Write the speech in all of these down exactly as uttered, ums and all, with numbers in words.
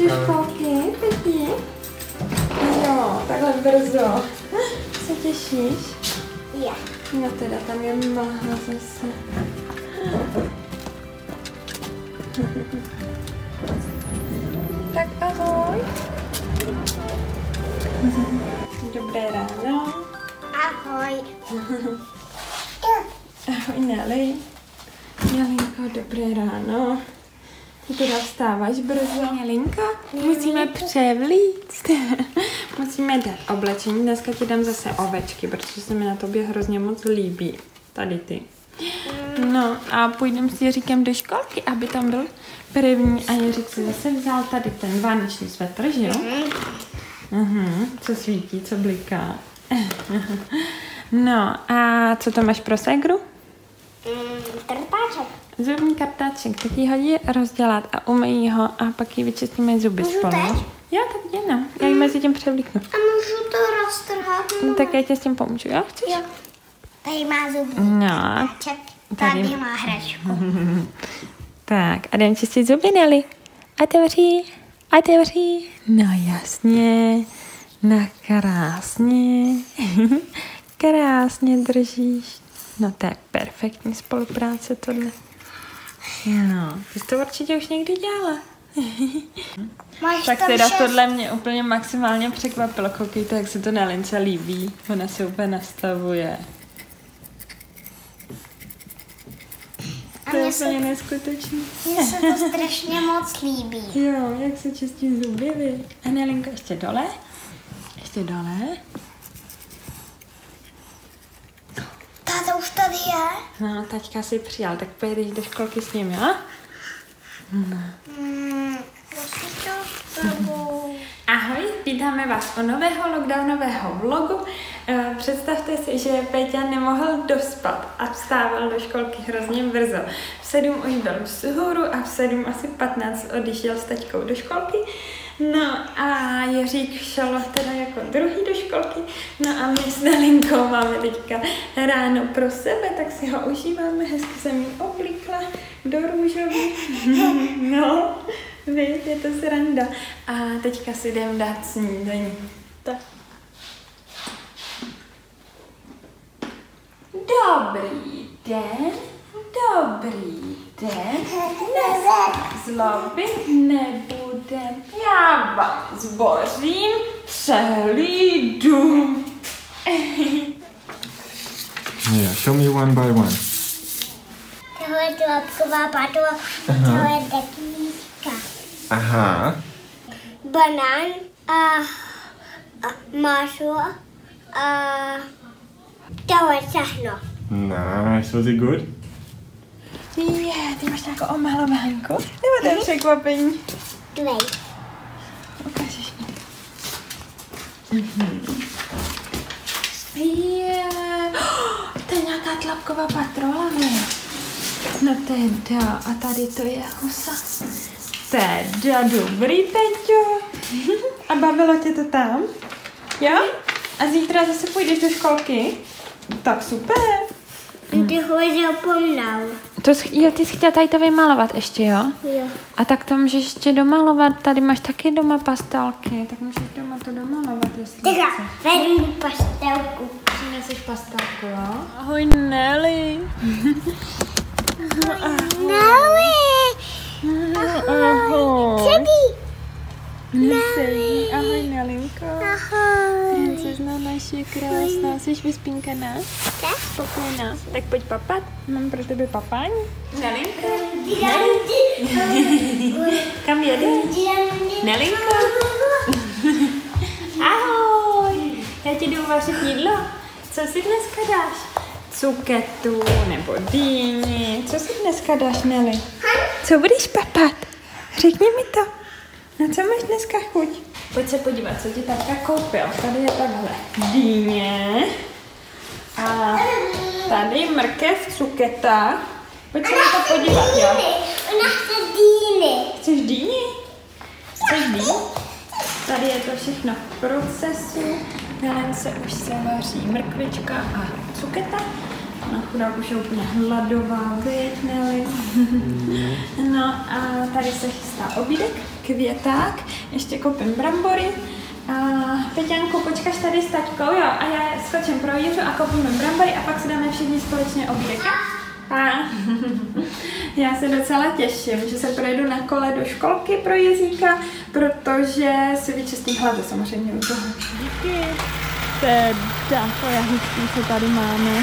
do školky, pěkně? Jo, takhle brzo. Se těšíš? Jo. No teda, tam je mlha zase. Tak ahoj. Dobré ráno. Ahoj. Ahoj Nelly. Nelinko, dobré ráno. Ty teda vstáváš brzo. Nelinko, musíme převlíct. Musíme dát oblečení. Dneska ti dám zase ovečky, protože se mi na tobě hrozně moc líbí. Tady ty. No a půjdeme s Jiříkem do školky, aby tam byl první. A Jiřík si zase vzal tady ten vánoční svetr, že jo? Uhum, co svítí, co bliká. No a co to máš pro ségru? Mm, kartáček. Zubní kartáček, tak ji hodí rozdělat a umyjí ho a pak ji vyčistíme zuby Můžu spolu. teď? Jo, tak jde, no. Já ji mezi tím převlíknu. A můžu to roztrhat? No, tak já tě s tím pomůžu, jo? Chceš? Jo. Tady má zubní No. kartáček. Tady. Tady má hračku. Tak a jdem čistit zuby, Nelly. Otevří, otevří. No jasně. No krásně. Krásně držíš. No to je perfektní spolupráce tohle. No, ty jsi to určitě už někdy dělala. Máš Tak tam teda šest... tohle mě úplně maximálně překvapilo. Koukejte, jak se to Nelince líbí. Ona se úplně nastavuje. A To je mně se, úplně neskutečný. mně se to strašně moc líbí. Jo, jak se čistí zuby, vy. A Nelinka, ještě dole? Ještě dole? Táta už tady je? No, taťka si přijal, tak pojedeš do školky s ním, jo? No. Hmm, prosím to s tebou. Ahoj, vítáme vás u nového lockdownového vlogu. E, představte si, že Péťa nemohl dospat a vstával do školky hrozně brzo. V sedm už byl vzhůru a v sedm asi patnáct odjížděl s taťkou do školky. No a Jiřík šel teda jako druhý do školky. No a my s Nelinkou máme teďka ráno pro sebe, tak si ho užíváme. Hezky jsem jí oblíkla do růžový. No, víš, je to sranda. A teďka si jdem dát snídaní. Tak. Dobrý den, dobrý den. Dneska zlobit nebudem. Já vám zbořím celý dům. Yeah, show me one by one. Tohle je tlapková patla, tohle je deklíčka. Aha. Banán a, a máslo a tohle všechno. Nice, was it good? Je, ty máš nějakou omalovánku? Nebo to je překvapení? Dvej. Ukážeš mi. Mhm. Je, oh, to je nějaká tlapková patrola, ne? No teda, a tady to je husa. Teda, dobrý, Peťo. A bavilo tě to tam? Jo? A zítra zase půjdeš do školky? Tak super. Ty ho zapomněl. To, jo, ty jsi chtěla tady to vymalovat ještě, jo? Jo. A tak to můžeš ještě domalovat. Tady máš taky doma pastelky, tak můžeš doma to domalovat, jestli Tyka, chceš. vedím pastelku. Přineseš pastelku, jo? Ahoj, Nelly. Nelly! Ahoj. Sedí. Nelly. Ahoj, Nelinko. Ahoj. Princezna naše krásná. Jsi vyspínkaná? Spokojená. Tak pojď papat. Mám pro tebe papání. Nelinko. Kam jedeš? Nelinko. Ahoj. Já ti jdu vařit jídlo. Co si dneska dáš? Cuketu nebo dýni. Co si dneska dáš, Nelly? Co budeš papat? Řekni mi to. Na co máš dneska chuť? Pojď se podívat, co ti taťka koupil. Tady je takhle dýně. A tady mrkev, cuketa. Pojď se na to podívat, jo? Ona chce dýny. Chceš dýni? Chceš dýni? Tady je to všechno v procesu. Nelence už se vaří mrkvička a cuketa. Na chudák už je úplně hladová, viď, Nelly? No a tady se chystá obídek. květák, ještě koupím brambory. A Peťánku, počkáš tady s taťkou, jo, a já skočím pro Jiřu a koupíme brambory a pak si dáme všichni společně oběd. A já se docela těším, že se projedu na kole do školky pro Jezíka, protože si vyčistím hlavu samozřejmě u toho. Díky. Teda, to je hustý, co tady máme.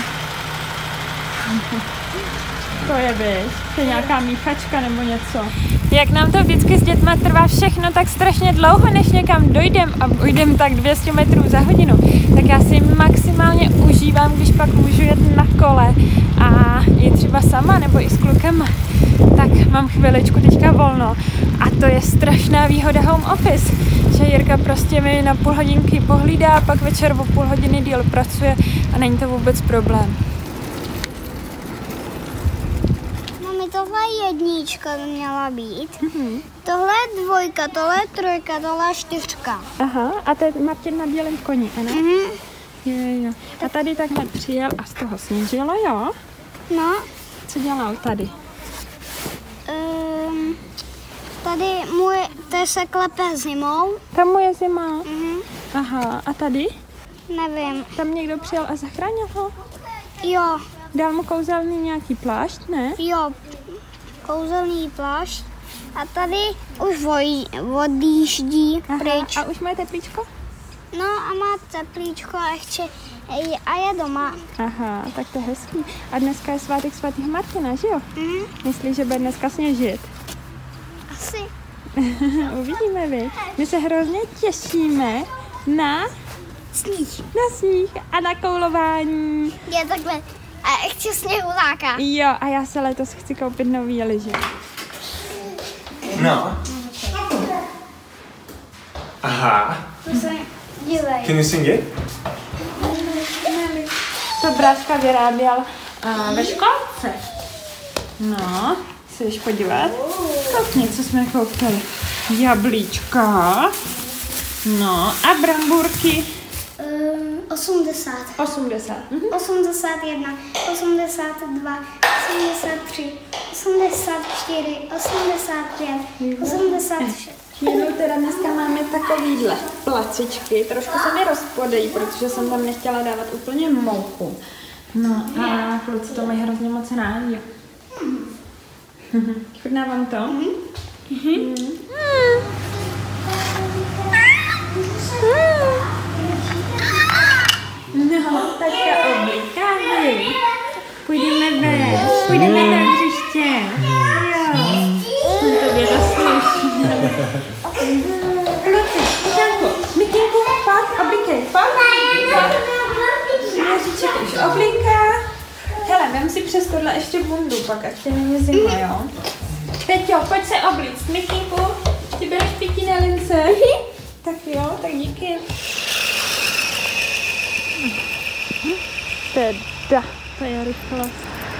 To je víš, to je nějaká míchačka nebo něco. Jak nám to vždycky s dětma trvá všechno tak strašně dlouho, než někam dojdem a ujdem tak dvě stě metrů za hodinu, tak já si maximálně užívám, když pak můžu jet na kole a je třeba sama nebo i s klukama, tak mám chviličku teďka volno. A to je strašná výhoda home office, že Jirka prostě mi na půl hodinky pohlídá a pak večer o půl hodiny díl pracuje a není to vůbec problém. Tohle jednička by měla být, mm-hmm. Tohle je dvojka, tohle je trojka, tohle je čtyřka. Aha, a to je Martin na bělém koni, ano? Mm-hmm. Jo, jo. A tady takhle přijel a z toho sněžilo, jo? No. Co dělal tady? Um, tady můj, to se klepe zimou. Tam mu je zima? Mm-hmm. Aha, a tady? Nevím. Tam někdo přijel a zachránil ho? Jo. Dal mu kouzelný nějaký plášť, ne? Jo, kouzelný plášť. A tady už odjíždí pryč. A už má teplíčko? No a má teplíčko a ještě a je doma. Aha, tak to je hezký. A dneska je svátek svatého Martina, že jo? Mm. Myslíš, že bude dneska sněžit? Asi. Uvidíme, vy. My se hrozně těšíme na sníh. Na sníh a na koulování. Je takhle. A ještě sněhuláka. Jo, a já se letos chci koupit nový lyže. No. Aha. Dívej. Can you sing it? To bráška vyráběl uh, ve školce. No, chceš podívat? Koukni, co jsme koupili. Jablíčka. No a bramburky. Um, osmdesát. osmdesát. Mhm. osmdesát jedna, osmdesát dva, osmdesát tři, osmdesát čtyři, osmdesát pět, osmdesát šest. Jenom teda dneska máme takovýhle placičky. Trošku se mi rozpodejí, protože jsem tam nechtěla dávat úplně mouku. No a kluci to mají hrozně moc rádi. Chutná vám to? Mm. Mm. No, taťka oblíkáme. Půjdeme ven. Půjdeme na hřiště. Jo. To mě zaslyší. Kluci, Janko, Mikinku, pak oblíkej, pak. Ježíček už oblíká. Hele, vem si přes tohle ještě bundu, pak ať tě není zima, jo? Peťo, pojď se oblíct. Mikinku, ty bereš pití na lince. Tak jo, tak díky. Teda, to je rychlost.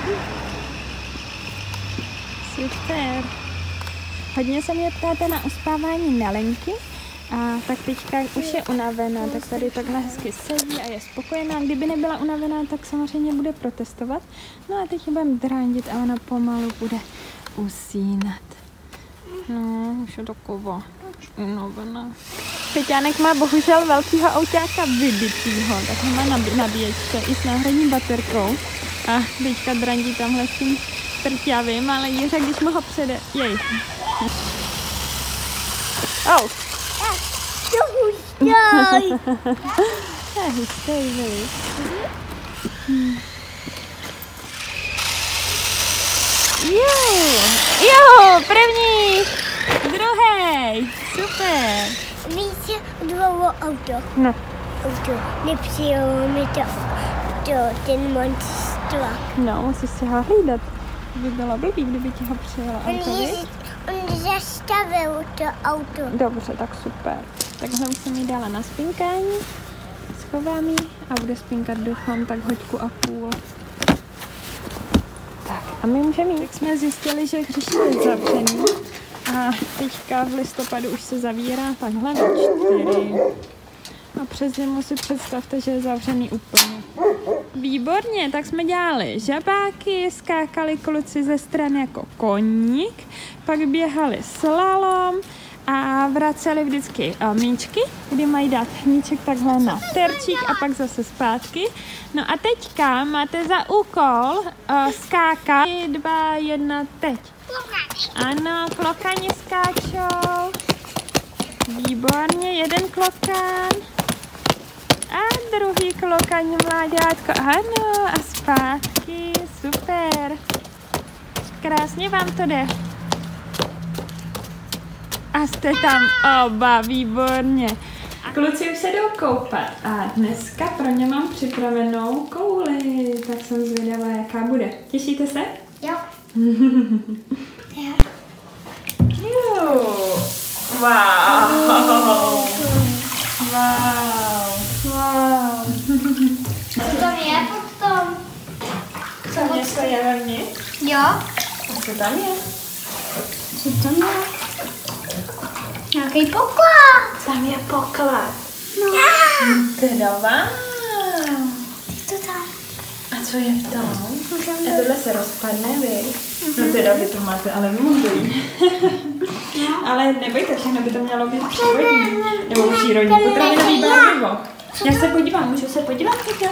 Super. Hodně se mě ptáte na uspávání Nelenky. A tak teďka už je unavená, tak tady takhle hezky sedí a je spokojená. Kdyby nebyla unavená, tak samozřejmě bude protestovat. No a teď ji budeme drandit a ona pomalu bude usínat. No, už je taková unavená. Peťánek má bohužel velkýho autáka vybitýho, tak ho má na nabíječce i s náhradní baterkou. A teďka drandí tamhle s tím trťavým, ale Jiřa, když mu ho přede... Jej. Oh. To je hustý, víš? Jo, jo, první, druhý, super. Víš, dlouho auto. No. Auto, nepřijelo mi to, to ten monstrák. No, musíš si ho hlídat. By bylo blbý, kdyby ti ho přijelo auto, víš? On zastavil to auto. Dobře, tak super. Takhle už jsem jí dala na spinkání. Schovám ji a bude spinkat, doufám, tak hoďku a půl. Tak a my můžeme jít. Tak jsme zjistili, že hřiště je zavřený. A teďka v listopadu už se zavírá takhle ve čtyři. A přes zimu si představte, že je zavřený úplně. Výborně, tak jsme dělali žabáky, skákali kluci ze strany jako koník, pak běhali slalom a vraceli vždycky míčky, kdy mají dát míček takhle na terčík a pak zase zpátky. No a teďka máte za úkol uh, skákat. Dva, jedna, teď. Ano, klokani skáčou. Výborně, jeden klokan. A druhý klokan, mláďátko. Ano, a zpátky, super. Krásně vám to jde. A jste tam oba, výborně. A kluci už se jdou koupat. A dneska pro ně mám připravenou kouli. Tak jsem zvědavá, jaká bude. Těšíte se? Jo. Jo. Wow. Wow. Wow. Co tam je potom? Co něco je vevnitř? Jo. A co tam je? Co tam je? Nějaký poklad. Tam je poklad. No. Teda wow. Co tam? A co je v tom? A tohle se rozpadne, vy? No teda vy to máte, ale vymožují. Ale nebojte, všechno by to mělo být přírodní. Nebo přírodní, potravinový barvivo. Já se podívám, můžu se podívat teď?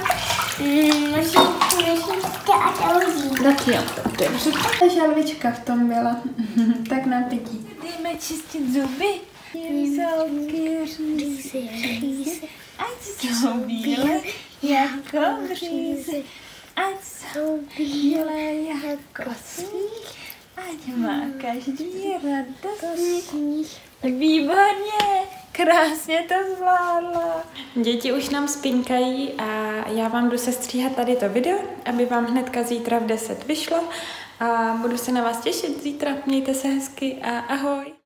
Tak jo, to je dobře. Ta želvička v tom byla. Tak na pití. Jdeme čistit zuby. Jsou řízy. Ať jsou bílé jako řízy. Ať jsou bílé jako sníh. Ať má každý radostný. Výborně, krásně to zvládla. Děti už nám spinkají a já vám jdu sestříhat tady to video, aby vám hnedka zítra v deset vyšlo. A budu se na vás těšit zítra. Mějte se hezky a ahoj.